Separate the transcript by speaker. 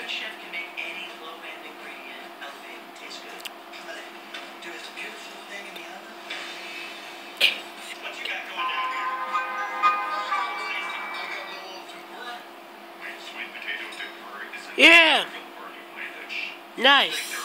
Speaker 1: good chef can make any low-end ingredient elevate and taste good. Do this beautiful thing in the oven. What you got going down here? I got a little tempura. My sweet potato tempura is a
Speaker 2: yeah. Nice.